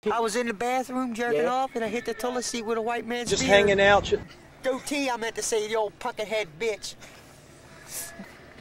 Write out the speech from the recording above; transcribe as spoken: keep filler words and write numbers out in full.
I was in the bathroom jerking Yeah. off, and I hit the toilet seat with a white man's Just beard. hanging out. Goatee, I meant to say, the old puckethead bitch.